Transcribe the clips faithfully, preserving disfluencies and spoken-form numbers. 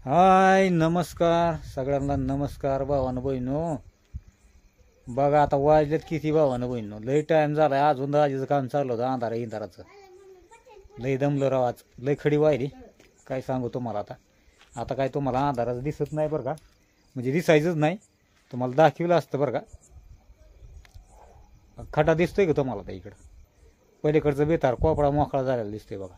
हाय नमस्कार सगळ्यांना नमस्कार भावानं बहिणो. बघा आता वाजलेत किती भावानं बहिणो, लय टाइम झालाय. अजून दाजीचं काम चालू होतं अंधारा इंधाराचं. लय दमलं राव आज, लय खडी वाहिली. काय सांगू तुम्हाला आता. आता काय तुम्हाला अंधाराचं दिसत नाही बरं का, म्हणजे दिसायचंच नाही. तुम्हाला दाखवलं असतं बरं का. खड्डा दिसतोय का तुम्हाला त्या इकडं पलीकडचं बेतार कोपडा मोकळा झालेला दिसतोय बघा.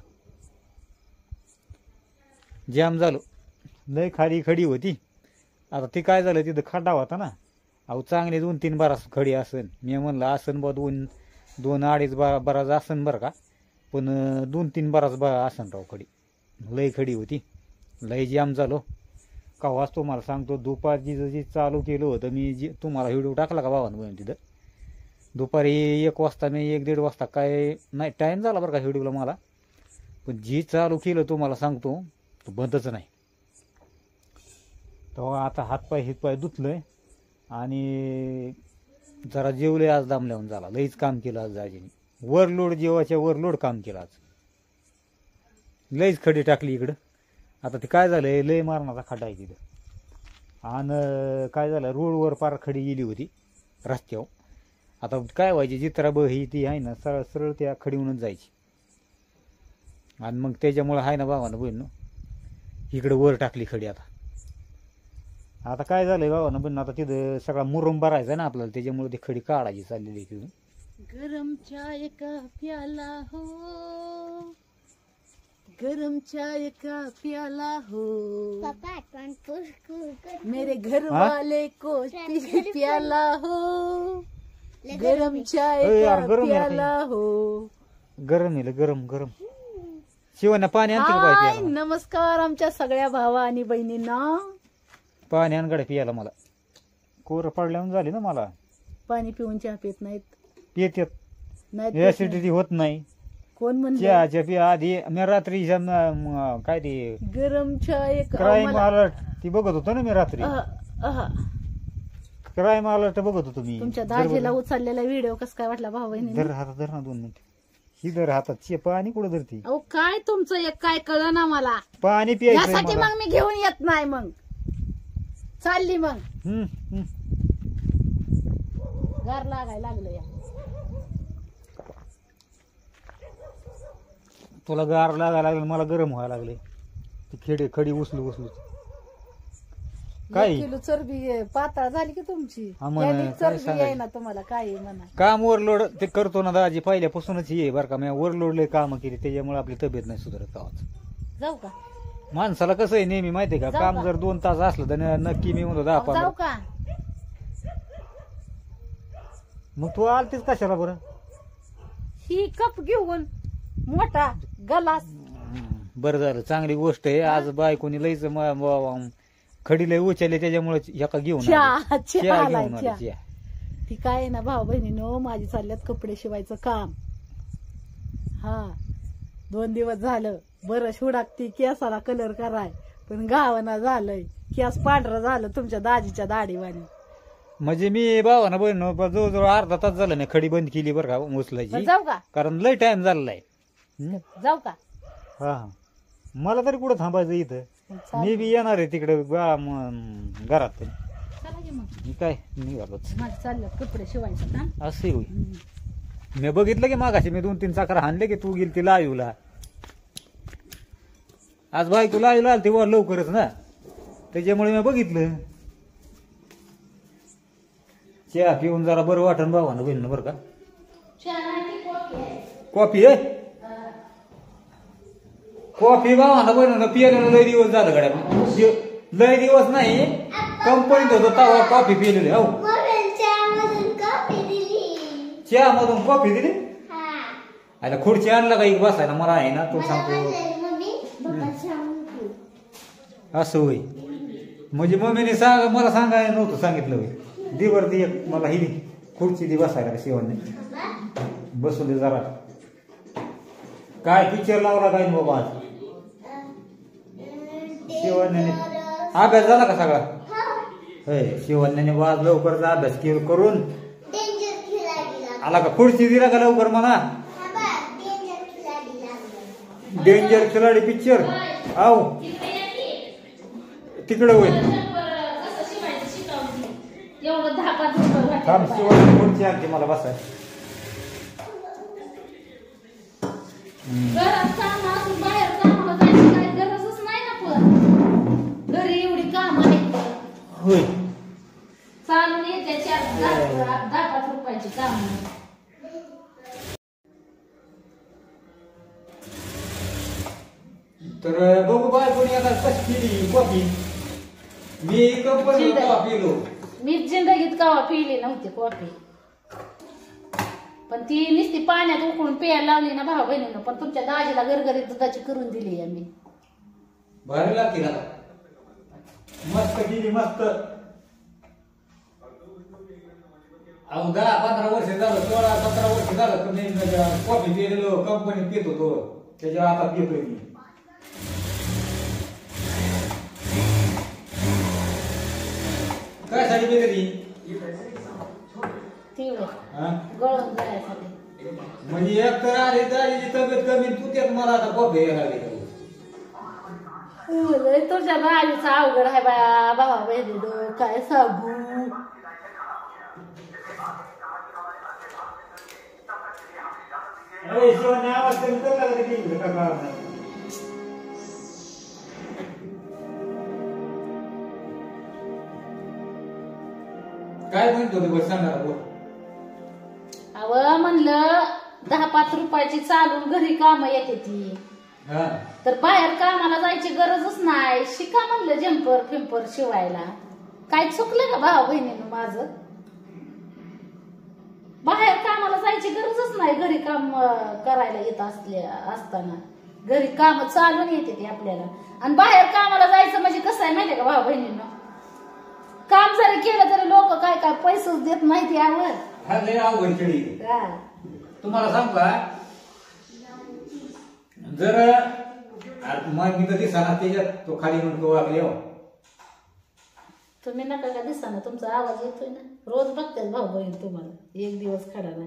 जाम झालो, लय खाली खडी होती. आता ती काय झालं, तिथं खड्डा होता ना. अहो चांगले दोन तीन बारास खडी असन. मी म्हणलं असन बा दोन दोन अडीच बारा बराच असन बरं का, पण दोन तीन बाराच बा असन राव खडी. लय खडी होती, लय जाम झालो. कवाच तुम्हाला सांगतो, दुपारची जी चालू केलं होतं मी, जी तुम्हाला व्हिडिओ टाकला का भावानं बहिण तिथं. दुपारी एक वाजता मी एक दीड वाजता काय नाही टाईम झाला बरं का व्हिडिओला मला, पण जी चालू केलं तुम्हाला सांगतो तो बंदच नाही. तेव्हा आता हातपाय हितपाय धुतलंय आणि जरा जेवले. आज दामल्याहून झाला, लईच काम केलं आज दाजीने. वरलोड जेवाच्या वरलोड काम केलं आज. लईच खडी टाकली इकडं. आता ते काय झालंय, लय मारणाचा खड्डा आहे तिथं. आणि काय झालं, रोडवर पार खडी गेली होती रस्त्यावर. आता काय व्हायची, जित्रा ब ही ती आहे ना, सरळ सरळ त्या खडीहूनच जायची. आणि मग त्याच्यामुळं आहे ना भावानं बहिण इकडं वर टाकली खडी. आता आता काय झालंय भावानं बहिण, आता तिथं सगळा मुरुम भरायचा ना आपल्याला, त्याच्यामुळे ती खडी काढायची चाललेली तिथून. गरम चाय का प्याला हो, गरम चाय का प्याला हो, मेरे घर वाले को प्याला हो, गरम चाय का प्याला हो. गरम येईल गरम गरम. शिवाना पाणी आणते हाय नमस्कार आमच्या सगळ्या भावा आणि बहिणींना. पाणी आण गड्या पियाला. मला कोर पडल्यावर झाली ना, मला पाणी पिऊन चहा पित नाहीत. पित येत नाहीत ऍसिडिटी होत नाही. कोण म्हणलं चहाच्या पिया आधी मी रात्री काय ते गरम चाय क्राईम अलर्ट ती बघत होतो ना मी रात्री. अहा, क्राईम अलर्ट बघत होतो मी. तुमच्या दाजीला उचललेला व्हिडिओ कस काय वाटला भाऊ बहिणी? धर हातात, धर ना दोन मिनिट. ही धर हातात. चे पाणी कुठं धरती? अहो काय तुमचं एक काय कळ ना मला. पाणी प्यायचं यासाठी मग मी घेऊन येत नाही. मग चालली मग गार लागायला लागलं या. तुला गार लागायला लागलं, मला गरम व्हायला लागले. ती खेडे खडी उचलू उचलू काय किलो चरबी पातळ झाली की तुमची. हा म्हणा, यादी काय चरबी सांगायचं? आहे ना तुम्हाला, काय आहे म्हणा. काम ओव्हरलोड ते करतो ना दाजी पहिल्यापासूनच ये बरं का. मी ओव्हरलोडले काम केली, त्याच्यामुळे आपली तब्येत नाही सुधारत गावात. जाऊ का माणसाला कसं आहे नेहमी माहितीये का, जाऊ काम का? जर दोन तास असलं तर नक्की मी म्हणतो दहा अहो, जाऊ पंधरा. का मग तू आलतीस कशाला बरं? ही कप घेऊन मोठा गलास. बरं झालं, चांगली गोष्ट आहे. आज बायकोनी लईच म- म- खडी लई उचलले, त्याच्यामुळे एका घेऊन आली. चहा चहा चहा आलाय, घेऊन आली, चहा. चहा. ती काय आहे ना भाऊ बहिणीनो, माझी चालल्यात कपडे शिवायचं काम. हा दोन दिवस झालं बरं शिवडाकती केसाला कलर कराय, पण गावाना झालंय. केस पांढरं झालं तुमच्या दाजीच्या दाढीवाणी. म्हणजे मी भावाना बहिण जवळजवळ अर्धा तास झालं नाही खडी बंद केली बरं का उचलायची, जाऊ का कारण लय टाइम झालेला आहे. जाऊ का हा हा मला तरी कुठं थांबायचं इथं. मी बी येणार आहे तिकडे घरात. चला की मग. मी काय निघालोच. माझे चालल्यात कपडे शिवायचं काम. असे होईल. मी बघितलं की मागाशी मी दोन तीन चाकर हाणले की तू गेली ती लाईव्हला. आज बाई तू लाईव्हला आली वर लवकरच ना, त्याच्यामुळे मी बघितलं. चहा पिऊन जरा बरं वाटण भावानं बहिण बरं का. कॉफी आहे, कॉफी भावानं बहिण पियाला लय दिवस झालं गड्या. लय दिवस नाही, कंपनीत होतो तवा कॉफी पिलेली. हो चहा मधून कॉफी दिली. आता खुर्ची आणला का एक बसायला मला आहे ना, तू सांगतो असं होई. म्हणजे मम्मीने सांग मला सांगायला नव्हतं सांगितलं होई. दिवर ती एक मला ही खुर्ची दी बसायला शिवाने बसू दे जरा. काय पिक्चर लावला काय बाबा आज शिवान्याने? अभ्यास झाला का सगळा? शिवान्याने वाज लवकरचा अभ्यास करून आला का? खुर्ची दिला का लवकर म्हणा. डेंजर खिलाडी पिक्चर आओ तिकडं होईल कसं शिवायचं शिकवली एवढं दहा पाच रुपये काम वाटते शिवाय पुढची आणखी मला बसाय घरात काम असून बाहेर कामाला जायची काही गरजच नाही ना पण घरी एवढी काम आहेत होय चालून येते चार दहा दहा पाच रुपयाची काम तर बघू बाय कोणी आता कशी केली कॉफी मी कंपनी पिलो मी जिंदगीत कवा पिली नव्हती कॉफी पण ती नुसती पाण्यात उकळून प्यायला लावली ना भाऊ बहिणीनं पण तुमच्या दाजीला गरगरीत दुधाची करून दिली आहे मी भारी लागते ना मस्त केली मस्त अहो दहा पंधरा वर्ष झालं सोळा सतरा वर्ष झालं तुम्ही कॉफी पिलेलो कंपनीत पित होतो त्याच्या आता पितोय मी काय साठी पिली ती होय. हा गळून जायसाठी म्हणजे एक तर आली दाजीची तब्येत कमी तू त्यात मला आता कॉफी यायला लागली लय तुझ्या बाळीचं अवघड आहे बाया भावा बहिणी काय सांगू अरे शिवाने आवाज कमी कर लागला की इकडे का कळत नाही. काय म्हणतो ते बस सांगा बोल अव म्हणलं दहा पाच रुपयाची चालून घरी काम येते ती हा तर बाहेर कामाला जायची गरजच नाही शिका म्हणलं जम्पर फिंपर शिवायला काय चुकलं का भाऊ बहिणीनं माझं बाहेर कामाला जायची गरजच नाही घरी काम अं, करायला येत असल्या असताना घरी काम चालून येते ती आपल्याला आणि बाहेर कामाला जायचं म्हणजे कसं आहे माहितीये का भाऊ बहिणीनं काम जरी केलं तरी लोक काय काय पैसेच देत नाहीत यावर हा लय अवघड केली हा. तुम्हाला सांगू का जर मग मी तर दिसाना त्याच्यात तो खाली म्हणतो वागले हो तुम्ही नका का दिसा तुमचा आवाज येतोय ना रोज बघतात भाऊ बहीण तुम्हाला एक दिवस खडा नाही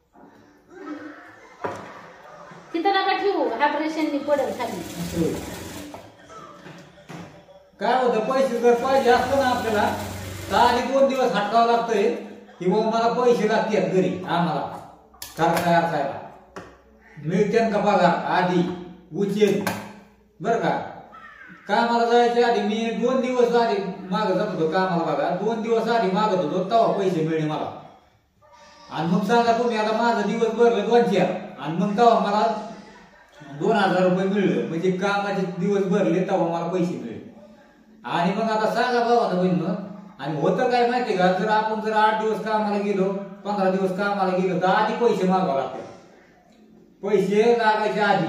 तिथं नका ठेवू ऑपरेशननी पडेल खाली काय होतं पैसे जर पाहिजे असतं ना आपल्याला तर आधी दोन दिवस हटकावं लागतंय किंवा मला पैसे लागतात घरी आम्हाला सरकार असायला मिळते का पगार आधी उचेल बर का कामाला जायच्या आधी मी दोन दिवस आधी मागत जात होतो कामाला बघा दोन दिवस आधी मागत होतो तेव्हा पैसे मिळले मला आणि मग सांगा तुम्ही आता माझं दिवस भरलं दोन चार आणि मग तेव्हा मला दोन हजार रुपये मिळले म्हणजे कामाचे दिवस भरले तेव्हा मला पैसे मिळले आणि मग आता सांगा बाबा बहिण आणि होतं काय माहितीये का जर आपण जर आठ दिवस कामाला गेलो पंधरा दिवस कामाला गेलो तर आधी पैसे मागावे लागतात पैसे लागायच्या आधी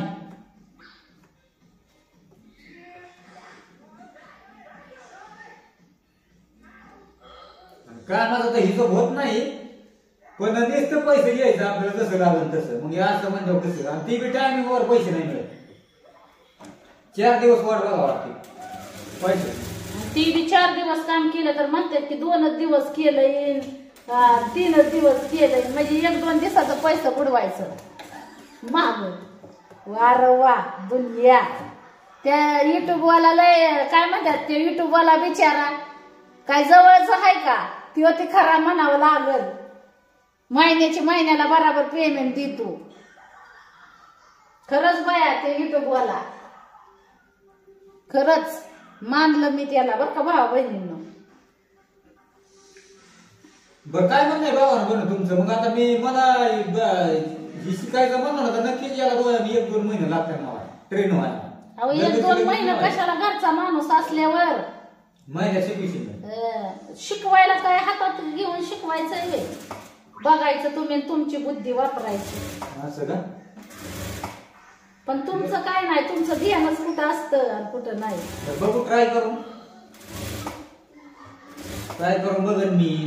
कामाचा तर हिशोब होत नाही पण नुसतं पैसे घ्यायचं आपल्याला जसं लागलं तसं मग असं म्हणतो कसं आणि ती बी टायमिंगवर पैसे नाही मिळत चार दिवस वाट बघावं लागते पैसे ती बी चार दिवस काम केलं तर म्हणतात की दोनच दिवस केलंय अं, तीनच दिवस केलंय म्हणजे एक दोन दिवसाचा पैसा बुडवायचं माग वार वा दुनिया त्या युट्यूबवाला लय काय म्हणतात ते युट्यूबवाला बिचारा काय जवळच आहे का त्यो ते खरा म्हणावं लागल महिन्याची महिन्याला बराबर पेमेंट देतो खरंच बाया ते युट्यूबवाला खरंच मानलं मी त्याला बरं का भावा बहिणींनो बरं काय म्हणणं आहे बाबा बरं तुमचं मग आता मी मला ब- शिकायचं म्हणलं तर नक्कीच याला दोन एक दोन महिने लागतात मला ट्रेन व्हायला अहो एक दोन महिने कशाला घरचा माणूस असल्यावर महिन्यात शिकविशील अं, शिकवायला काय हातात घेऊन शिकवायचं वे बघायचं तुम्ही आणि तुमची बुद्धी वापरायची असं का पण तुमचं काय नाही तुमचं ध्यानच कुठं असतं आणि कुठं नाही तर बघू ट्राय करून ट्राय करून बघन मी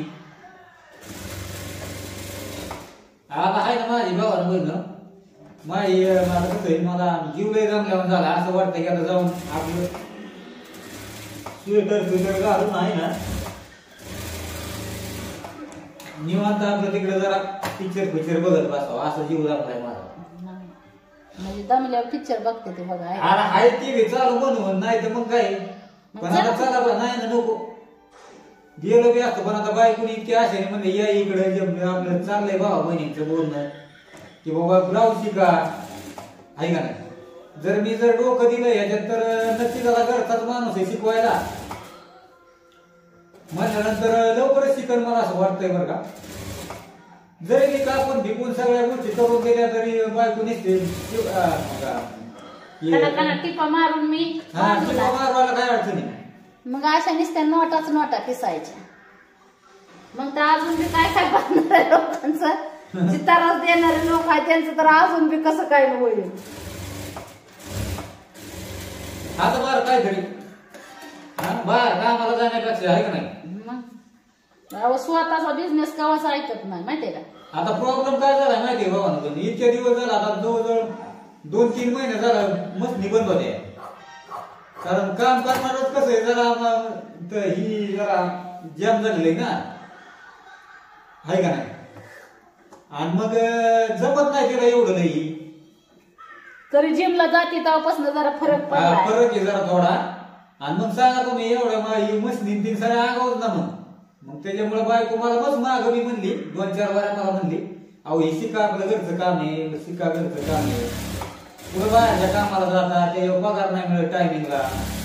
आता आहे ना माझी भावानं बघणं माझी मला कसं आहे मला जीव लय जमल्यावर झाला असं वाटतं की आता जाऊन आपलं स्वेटर स्वेटर घालून आहे ना निवांत आपलं तिकडे जरा पिक्चर पिक्चर बघत बसावं असं जीव जमलाय माझा नाही. म्हणजे दमल्यावर पिक्चर बघते ते बघा आहे. अरे हाय टीव्ही चालू बनवून नाही तर मग काय पण आता चला बा नाही ना नको गेलो बी असतो पण आता बायकोनी इतकी आशेने म्हणले या इकडे आपलं चाललंय भावा बहिणींचं बोलणं की बाबा ब्लाऊज शिका आहे का नाही जर मी जर डोकं दिलं ह्याच्यात तर नक्कीच आता घरचाच माणूस आहे शिकवायला म्हटल्यानंतर लवकरच शिकल मला असं वाटतंय बरं का जरी मी कापून भिकून सगळ्या गोष्टी करून गेल्या तरी बायको निघते टिपा मारून मी मारवायला काय अडचणी मग अशा नुसत्या नोटाच नोटा पिसायच्या मग तर अजून बी काय काय बघणार आहे लोकांचं चितारास देणारे लोक आहेत त्यांचं तर अजून बी कसं काय होईल आता बार काय घरी बाहेर कामाला जाण्यापेक्षा आहे का नाही मग स्वतःचा बिझनेस कवाच ऐकत नाही माहितीये का आता प्रॉब्लेम काय झाला माहितीये बाबा इतके दिवस झाला आता जवळजवळ दोन तीन महिने झाला मस्त बंद होते कारण काम करणारच कसं आहे जरा ही जरा जॅम झालेली ना आहे का नाही आणि मग जमत नाही तिला एवढं नाही तरी जिमला जाते तेव्हापासून जरा फरक पडला फरक आहे जरा थोडा आणि मग सांगा तुम्ही एवढ्या मशीन तीन साऱ्या आगावच ना मग मग त्याच्यामुळे बायको मला बस माग मी म्हणली दोन चार वाऱ्या मला म्हणली अहो हे शिका आपलं घरचं काम आहे शिका घरचं काम आहे पुढे बाहेरच्या कामाला जातात ते पगार नाही मिळत टायमिंगला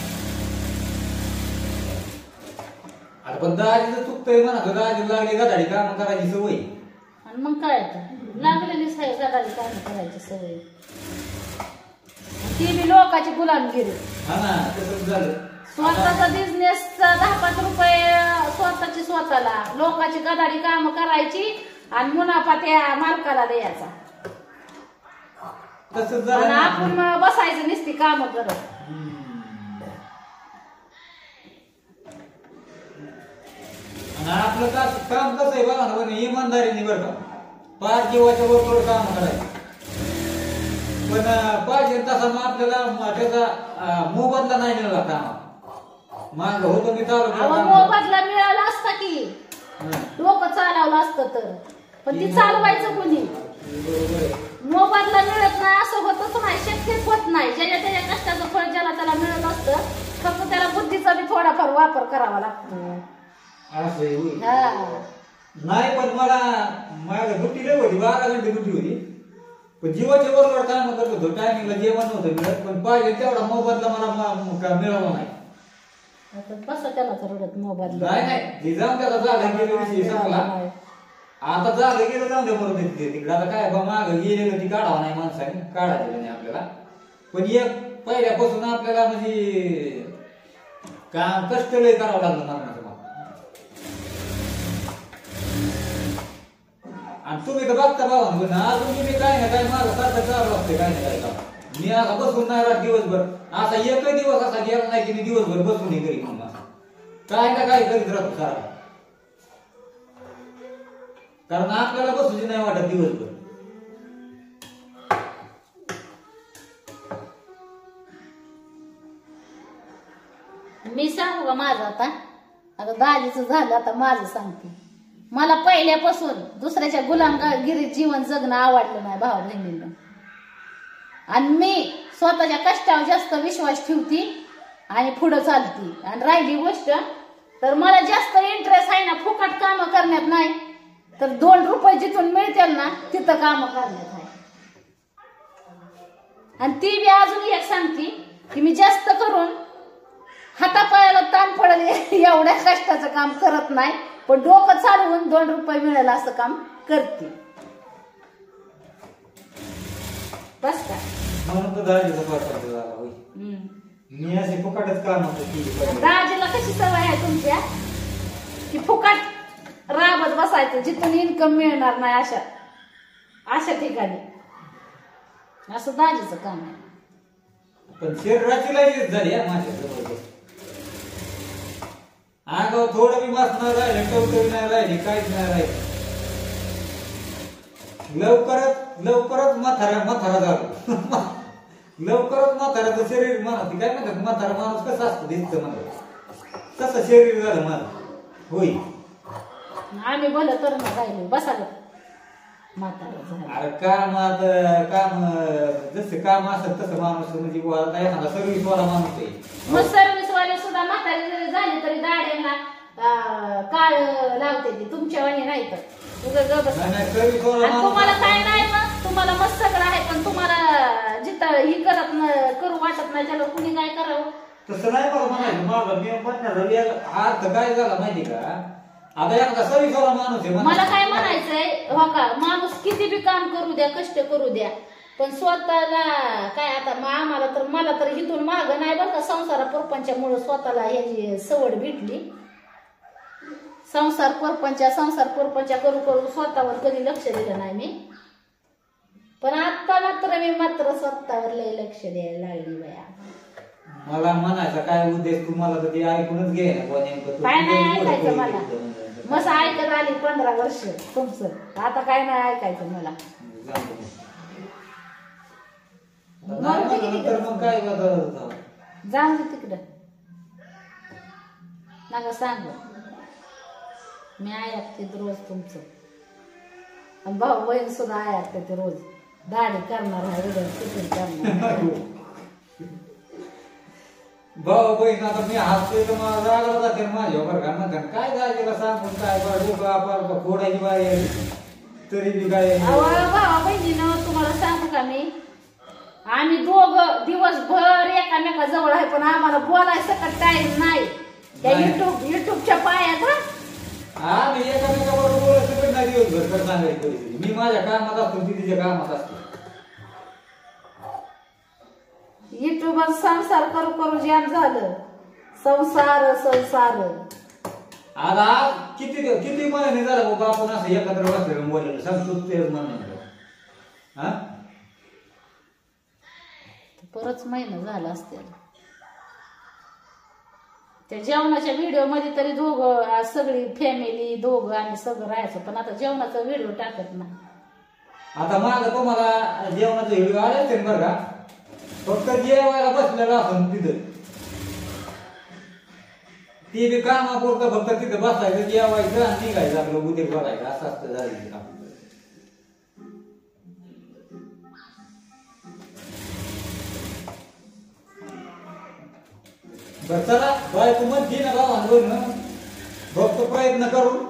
अरे पण दाजीचं चुकतंय म्हणा दाजी लागली गदाडी काम करायची सवय आणि मग काय लागलेलीच आहे गदाडी काम करायची सवय ती बी लोकांची गुलामगिरी हा ना तसंच झालं स्वतःचा बिझनेसचा दहा पाच रुपये स्वतःची स्वतःला लोकांची गदाडी काम करायची आणि मुनाफा त्या मालकाला द्यायचा तसंच आणि झालं आपण बसायचं नुसती काम करत आणि आपलं का काम कसं आहे बघा ना पण इमानदारीने बरं का पाच जीवाच्या बरोबर काम करायचं पण पाहिजे तसा मग आपल्याला त्याचा मोबदला नाही मिळाला काम माग होतो मी चालू मोबदला मिळाला असता की डोकं चालवलं असतं तर पण ती चालवायचं कोणी मोबदला मिळत नाही असं होतच नाही शक्यच होत नाही ज्याच्या त्याच्या कष्टाचं फळ ज्याला त्याला मिळत असतं फक्त त्याला बुद्धीचा बी थोडाफार वापर करावा लागतो नाही पण मला माझ्या ड्युटी लय होती बारा घंटे ड्युटी होती पण जीवाच्या बरोबर काम करत होतो टायमिंगला जेवण नव्हतं मिळत पण पाहिजे तेवढा मोबदला मला मिळाला नाही कसं त्याला रडत मोबाईल नाही नाही जाऊन त्याला झालं गेलं विषय संपला आता झालं गेलं जाऊन द्या बरोबर तिकडे आता काय बा माग गेलेलं ती काढावं नाही माणसाने काढायचं नाही आपल्याला पण एक पहिल्यापासून आपल्याला म्हणजे काम कष्ट लय करावं लागलं मारण्याचं आणि तुम्ही तर बघता बाबा अजून तुम्ही काय ना काय माझं सारखं चालू असते काय ना काय काम मी आता बसून नाही राहत दिवसभर असा एकही दिवस असा गेला नाही की मी दिवसभर बसून घरी म्हणून काय ना काय करीत राहतो सारा कारण आपल्याला बसूची नाही वाटत दिवसभर मी सांगू का माझं आता आता दाजीचं झालं आता माझं सांगते मला पहिल्यापासून दुसऱ्याच्या गुलामगिरीत जीवन जगणं आवडलं नाही भाऊ बहिणींना आणि मी स्वतःच्या कष्टावर जास्त विश्वास ठेवती आणि पुढे चालती आणि राहिली गोष्ट तर मला जास्त इंटरेस्ट आहे ना फुकट काम करण्यात नाही तर दोन रुपये जिथून मिळतील ना तिथं काम करण्यात आहे आणि ती बी अजून एक सांगते की मी जास्त करून हातापायाला ताण पडेल एवढ्या कष्टाचं काम करत नाही पण डोकं चालवून दोन रुपये मिळेल असं काम करते बस का म्हणून तर दाजीचा पाठ मी असे फुकटच काम होतं दाजीला कशी सवय आहे तुमच्या की फुकट राबत बसायचं जिथून इन्कम मिळणार नाही अशा अशा ठिकाणी असं दाजीचं काम आहे पण शरीराची लय झाली माझ्या जबरदस्त अंगावर थोडं बी मास नाही राहिले टवटवी नाही राहिली काहीच नाही राहिले लवकरच लवकरच म्हातारा म्हातारा झालो लवकरच म्हाताऱ्याचं शरीर म्हणा ती काय म्हणतात म्हातारा माणूस कसं असतं दिसतं म्हणत तसं शरीर झालं माझं होई आम्ही बोल तर ना राहिले बसा म्हातारा अरे काम काम जसं काम असत तसं माणूस म्हणजे एखादा सर्व्हिस वाला माणूस आहे मग सर्व्हिस वाले सुद्धा म्हातारे तुमच्या वाणी नाही तर उगा ग बस. नाही, नाही, तरी थोडं आणि तुम्हाला माणूस- काय नाही मग तुम्हाला मस्त सगळं आहे पण तुम्हाला जिथं ही करत न- करू वाटत नाही त्याला कुणी काय करावं. तसं नाही मला म्हणायचं. माझा मी म्हणण्याचा वेग- अर्थ काय झाला माहिती का, आता एखादा सविस्तर माणूस आहे मला म्हणा. काय म्हणायचंय हो का, माणूस किती बी काम करू द्या कष्ट करू द्या पण स्वतःला काय आता मग आम्हाला तर मला तर इथून माग नाही बरं का संसार परपंचामुळे स्वतःला ह्याची सवड भेटली. संसार परपंचा संसार परपंचा करू करू स्वतःवर कधी लक्ष दिलं नाही मी. पण आता मात्र मी मात्र स्वतःवर लय लक्ष द्यायला लागली बाया. मला म्हणायचा काय उद्देश तुम्हाला तर ते ऐकूनच घे ना बुवा नेमकं तू. काय नाही तुझं ऐकायचं पुढं मला. पुढं मस्त ऐकत आली पंधरा वर्ष तुमचं, आता काय नाही ऐकायचं मला. जाऊ दे. नाही म्हणलं तर मग काय बदल. जाऊ दे तिकडं नका सांगू. मी ऐकते रोज तुमचं आणि भाऊ बहीण सुद्धा ऐकते ते रोज. दाढी करणार आहे उद्या चिकन करणार आहे. भाऊ बहीण आता मी हसतोय तर मला रागाला जाते माझ्या बरं का म्हणतात काय जायला सांगून काय बरं डोकं आपण फोडायची बाई आहे. तरी बी काय अहो भाऊ बहिणीनं तुम्हाला सांगू का मी, आम्ही दोघ दिवसभर एकामेका जवळ आहे पण आम्हाला बोलाय सकट टाइम नाही. त्या नाही. युट्यूब युट्यूबच्या पायात हा. हा मी एकामेकाबरोबर बोलायचं पण नाही दिवसभर तर सांगायची परिस्थिती. मी माझ्या कामात असतो ती तिच्या कामात असतो. युट्यूबवर संसार करू करू जॅम झालं. संसार संसार आता आज किती किती महिने झाला बाबा आपण असं एकत्र बसलेलं बोललेलं सांगतो तेच म्हणणं. हा परच महिना झाला असते. त्या जेवणाच्या व्हिडिओ मध्ये तरी दोघं आ, सगळी फॅमिली दोघं आम्ही सगळं राहायचो पण आता जेवणाचा व्हिडिओ टाकत नाही. आता माग तुम्हाला जेवणाचे व्हिडिओ आले असते बरं का, फक्त जेवायला बसलेलं असून तिथं ती बी कामापुरतं फक्त तिथं बसायचं जेवायचं आणि निघायचं आपलं उद्या बघायचं असं असतं झालं काम. बरं चला बायको म्हणते ना भावांवरून फक्त प्रयत्न करून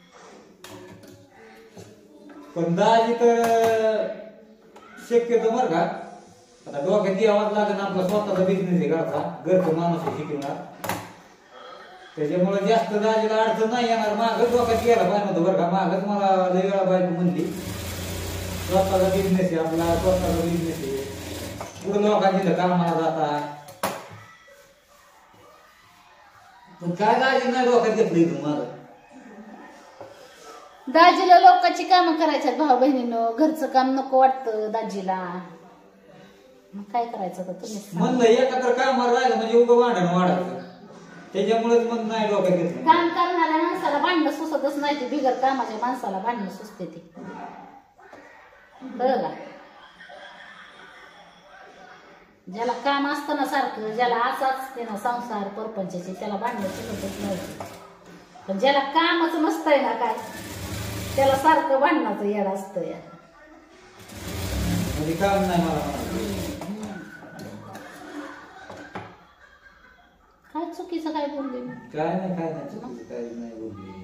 पण दाजी तर शक्यतो बरं का आता डोक्यात यावाच लागेल आपला स्वतःचा बिझनेस आहे घरचा घरचं माणूस आहे शिकवणार त्याच्यामुळे जास्त दाजीला अडचण नाही येणार. मागच डोक्यात गेला पाहिजे होतं बरं का, मागच मला लय वेळा बायको म्हणली स्वतःचा बिझनेस आहे आपला स्वतःचा बिझनेस आहे पुढे लोकांची कामाला जाता. पण काय दाजी नाही डोक्यात घेतलं इथून माझं. दाजीला लोकांची कामं करायच्यात भाऊ बहिणीनं, घरचं काम नको वाटतं दाजीला. मग काय करायचं आता तुम्ही सांगा. म्हणलं एकत्र कामावर राहिलं म्हणजे उभं भांडण वाढायचं त्याच्यामुळेच मग नाही डोक्यात घेतलं. काम करणाऱ्या माणसाला भांडणं सुचतच नाही ते, बिगर कामाच्या माणसाला भांडणं सुचते ते. कळलं का? ज्याला काम असतं ना सारखं, ज्याला आच असते ना संसार परपंचाचे त्याला भांडणं सुचतच नाही. पण ज्याला कामच नसतंय ना काय त्याला सारखं भांडणाचं येड असतं या. म्हणजे काम नाही मला म्हणायचं. काय चुकीचं काय बोलले मी? काय नाही काय नाही चुकीचं काय नाही बोलली.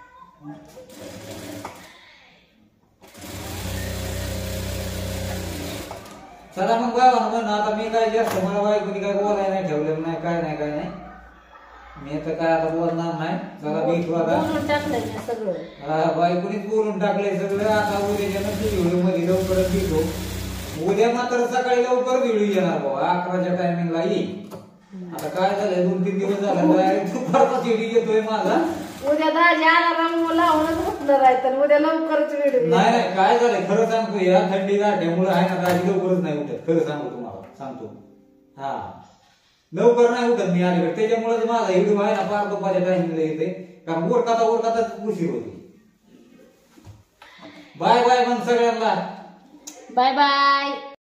चला मग बाबा म्हण आता मी काय जास्त मला बायकोनी काय बोलायला नाही ठेवलेलं नाही काय नाही काय नाही मी आता काय आता बोलणार नाही. चला भेटू आता. बोलून टाकलंय मी सगळं. हा बायकोनीच बोलून टाकलंय सगळं. आता उद्याच्या नक्की व्हिडिओ मध्ये लवकरच भेटू. उद्या मात्र सकाळी लवकर व्हिडिओ येणार बाबा अकराच्या टायमिंगला येईल. आता काय झालंय दोन तीन दिवस झाले दुपारचा व्हिडिओ येतोय माझा. उद्या दाजी अलाराम लावूनच उठणार आहे तर उद्या लवकरच व्हिडिओ नाही नाही काय झालंय खरं सांगतो या थंडी गाठ्यामुळे आहे ना दाजी लवकरच नाही उठत. खरं सांगतो तुम्हाला सांगतो हा लवकर नाही उठत मी अलीकडे त्याच्यामुळेच माझा व्हिडिओ आहे ना पार दुपारच्या टायमिंगला येते कारण ओरकाता ओरकाताच उशीर होते. बाय बाय मग सगळ्यांना बाय बाय.